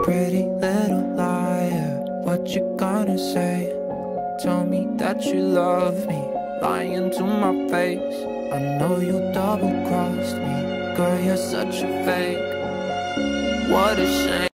Pretty little liar, what you gonna say? Tell me that you love me, lying to my face. I know you double-crossed me, girl, you're such a fake. What a shame.